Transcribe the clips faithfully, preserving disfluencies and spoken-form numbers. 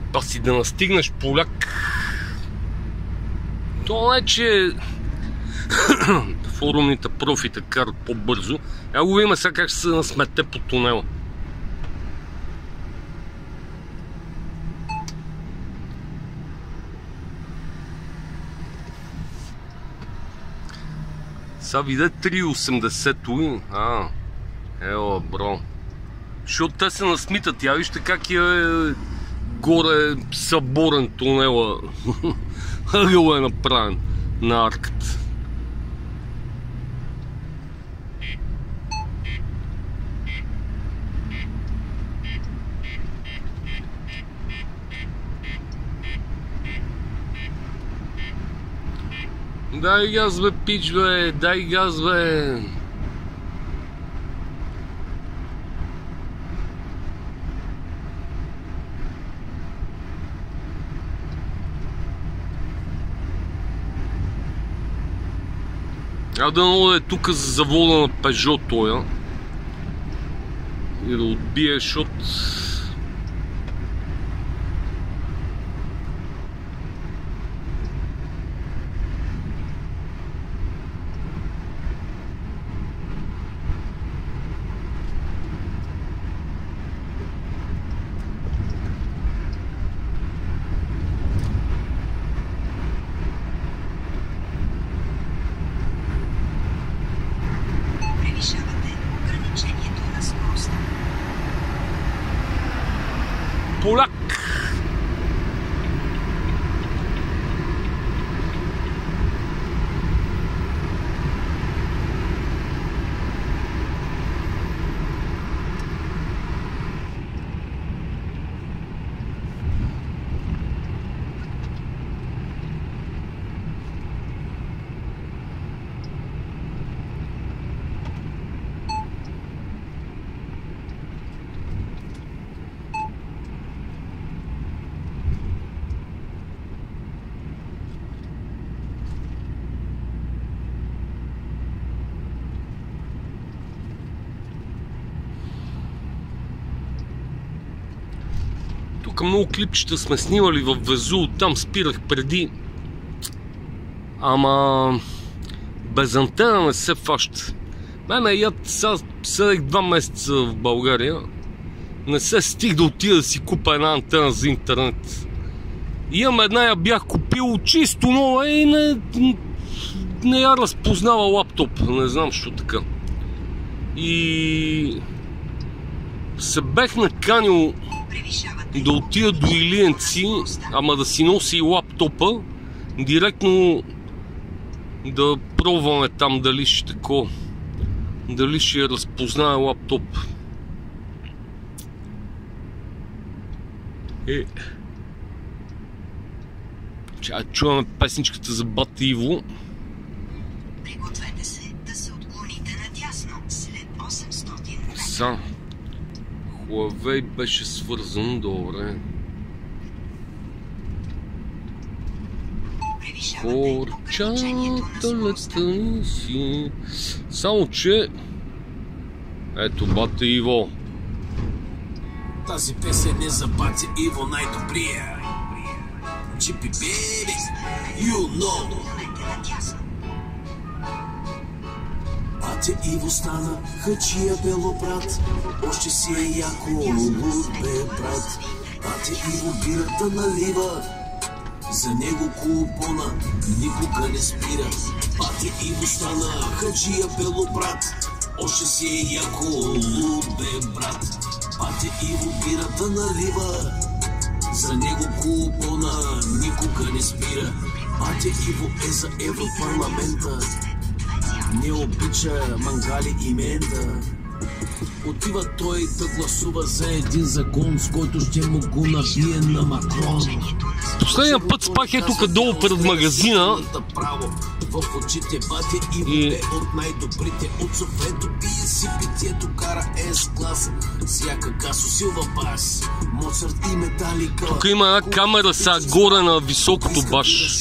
па си да настигнеш поляк. То не, че форумните профите карат по-бързо. Я го видим сега как ще се насмете по тунела. Сега виде три осемдесет. А, ела, бро. Защото те се насмитат. Я вижте как е горе съборен тунела. Ъгъл е направен на арката. Дай газ, бе, пич, бе, дай газ, бе. А да много е тук за завода на Пежо тоя и да отбие, защото поляк. Тук много клипчета сме снимали в Везул, там спирах преди. Ама без антена не се фаща. Мене яд сега седех два месеца в България. Не се стиг да отида да си купа една антена за интернет. Имам една, я бях купил чисто нова и не, не я разпознава лаптоп. Не знам защо така. И се бех наканил да отида до Илиенци, ама да си носи и лаптопа, директно да пробваме там дали ще тако, дали ще разпознае лаптоп. Е. Чай, чуваме песничката за Бат Иво. Пригответе се да се отклоните надясно след осемстотин метра. Са. Huawei беше свързан, добре. Хорчата летани си. Само че... Ето Бат Иво. Тази песен е за Бат Иво, най-добрия. Джипи бейби, you know. Бат Иво стана хачия бело брат, още си е яко луд бе брат. Бат Иво бирата налива, за него купона никога не спира. Бат Иво стана хачия бело брат, още си е яко луд бе брат. Бат Иво бирата налива, за него купона никога не спира. Бат Иво е за Европарламента, не обича мангали и мента. Отива той да гласува за един закон, с който ще му го набие на Макрон. Последния път спах е тук долу пред магазина. В очите Бат Иво е от най-добрите от Софето и си питието кара С-клас. Всяка газ усилва бас. Моцарт и Металика. Тук има една камера сега горе на високото баш.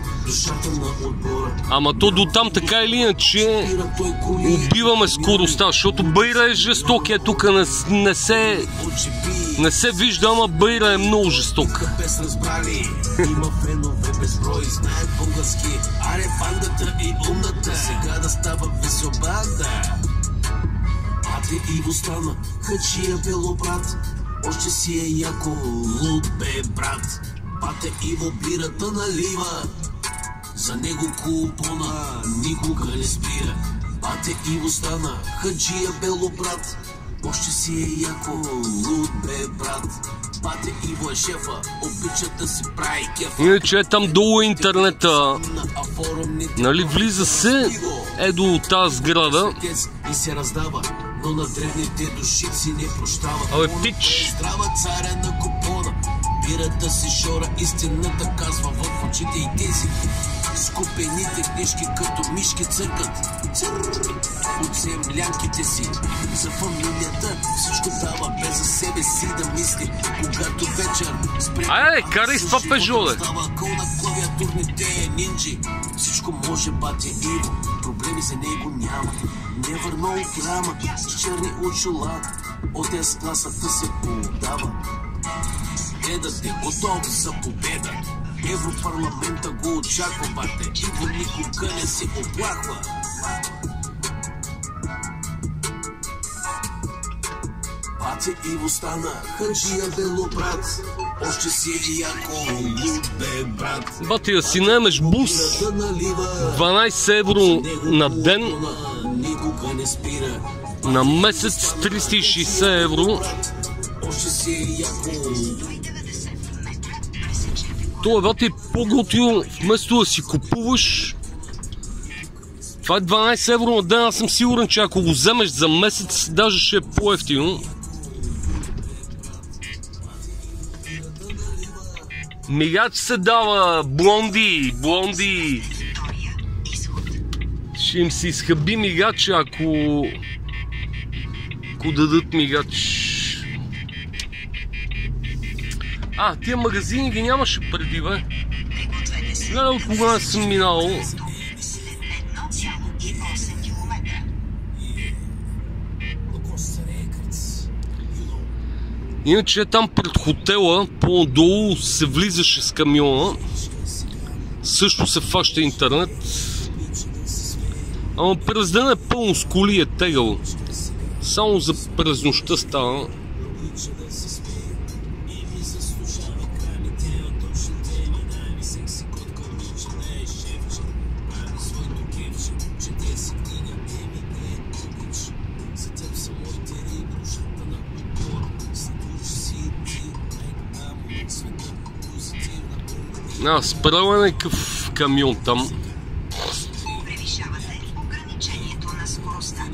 Ама то до там така или иначе убиваме скоростта, защото Бейра е жесток. Е, тук не, не се не се вижда, ама Бейра е много жесток. Има фенове безброй, знаят български. Аре бандата и умната, сега да става весел банда. Пате Иво стана, хачия бело брат. Още си е яко луд бе брат. Пате Иво бирата налива. За него купона никога не спира. Пате Иво стана, хаджия бело брат. Още си е яко луд бе брат. Пате Иво е шефа, обича да си прави кефа. Иначе е там долу интернета. Нали, влиза се е до тази сграда. И се раздава, но на древните души си не прощава. Абе, пич! Здрава царя на купона. Бирата си шора, истината казва в очите и тези. Скупените книжки като мишки църкат. От землянките си. За фамилията всичко дава, без за себе си да мисли. Когато вечер спря... Ай, карай с това Пежо, бе! Кол на клавиатурните е нинджи. Всичко може, бате Иво. Проблеми за него няма. Не върно драма. С черни очила. От С-класата се подава. Дедът е готов за победа. Европарламента го очаква, бате Иво никога не се оплаква. Бате Иво стана, хаджия бело брат. Още си е яко луд бе брат. Бати, да си наемеш бус дванайсет евро на ден, на месец триста и шейсет евро. Още си е яко. Това е, бати, по-готино, вместо да си купуваш. Това е дванайсет евро на ден, аз съм сигурен, че ако го вземеш за месец, даже ще е по-ефтино. Мигач се дава, блонди, блонди. Ще им се изхъби мигач, ако... ако дадат мигач. А, тия магазини ги нямаше преди, бе. Гледай от кога съм минал. Иначе там пред хотела, по-долу се влизаше с камиона. Също се фаща интернет. Ама през ден е пълно с коли, е тегъл. Само за през нощта става. А, спрял е някакъв камион там. Превишавате ограничението на скоростта.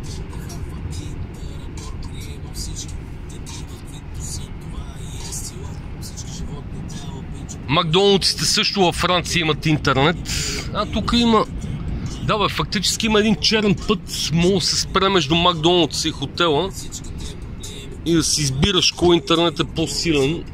Макдоналдсите също във Франция имат интернет. А тук има... Да, бе, фактически има един черен път. Мога да се спре между Макдоналдс и хотела и да си избираш кой интернет е по-силен.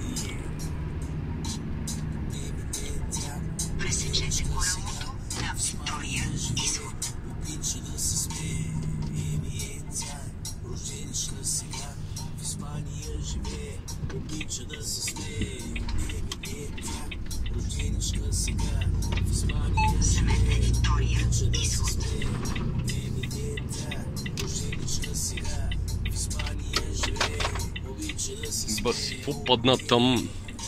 Ба си попадна там.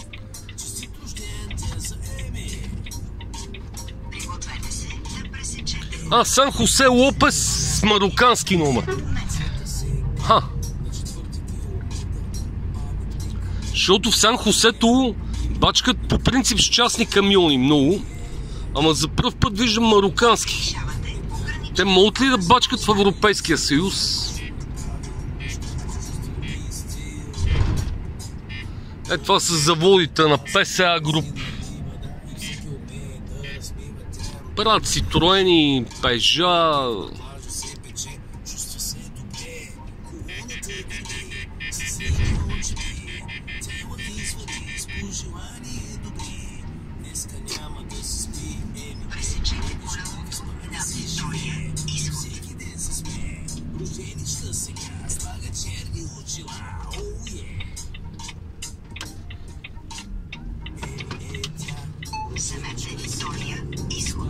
А, Сан Хосе Лопес с марокански номер. Ха. Защото в Сан Хосето бачкат по принцип с частни камиони много. Ама за пръв път виждам марокански. Те могат ли да бачкат в Европейския съюз? Е, това са заводите на ПСА груп. Правят Ситроени, Пежа. Пресечение поля на Виктория. Изход. Вземете Виктория. Изход.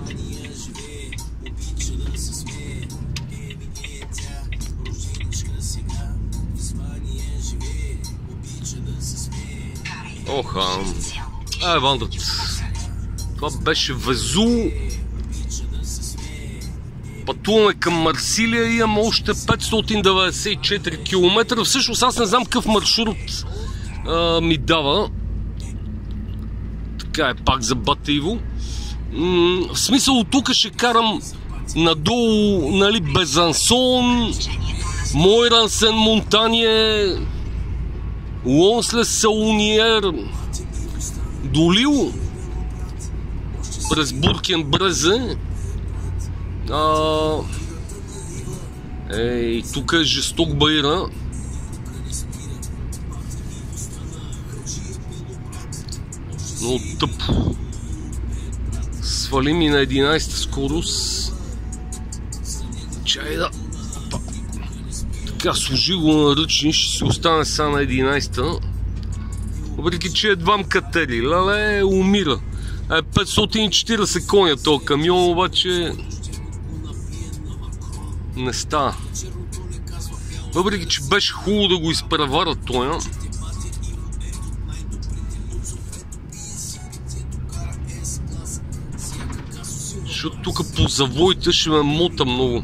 Оха, ай, вандът. Това беше Везу. Пътуваме към Марсилия и имам още петстотин деветдесет и четири километра. Всъщност аз не знам какъв маршрут а, ми дава. Така е пак за Батиево. В смисъл от тук ще карам надолу, нали, Безансон, Мойран Сен Монтание, Лонслес Салуниер, Долил, през Буркен Брезе. А, ей, тук е жесток байра. Много тъпо. Свали ми на единайсета скорост. Чай да... Така, служи го на ръчни, ще си остане сега на единайсета. Въпреки че едвам катери. Леле, умира. Е, петстотин и четирийсет коня този камион, обаче... не става. Въпреки че беше хубаво да го изпреварят тоя. Защото тук по завоите ще ме мота много.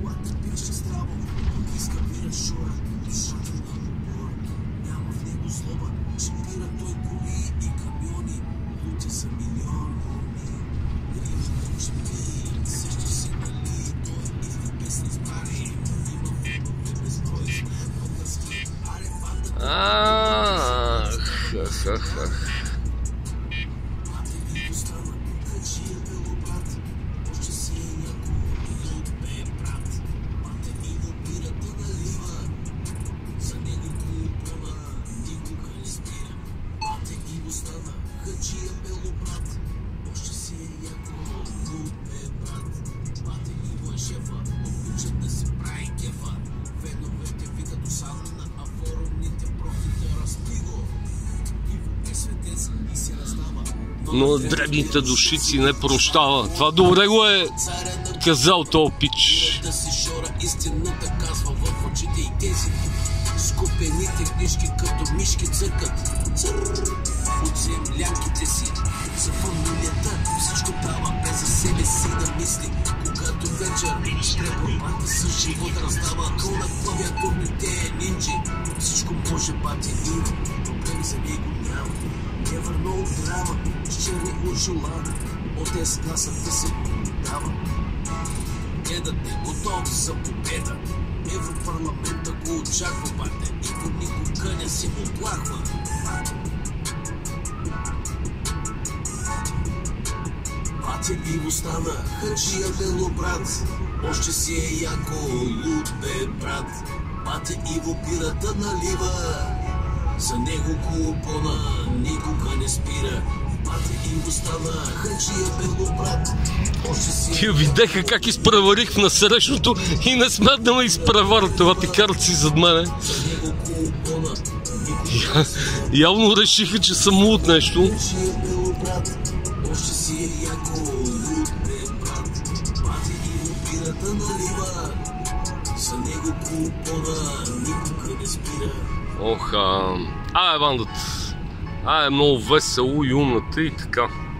Ах, ах, ах, ах. Но дребните душици не прощава. Това добре го е казал този пич. Истината казва в очите и тези скупените книжки като мишки цъкат от землянките си. За фамилията всичко дава без за себе си да мисли. Когато вечер преборбата с живот раздава къл на клавиатурните нинджи. Всичко може бати Иво, проблеми за него няма. Не върна от драма, с черни очила, от ес-класата се дава. Дедът е готов за победа, Европарламента го очаква, бате, никой никога не си оплахва. Батя Иво стана хаджия белобрат, още си е яко луд бе брат. Батя Иво пирата налива, за него купона никога не спира. Батя Иво стана хаджия белобрат, още си... Тия видеха как изпреварих в насрещното и не смят да ме изпреварят. Това ти карат си зад мене. Я, явно решиха, че съм луд нещо. Още си е яко луд бе брат. Батя Иво пирата налива, за него купона никога не спира. Оха, ай, бандът. Ай, много весело и умната и така.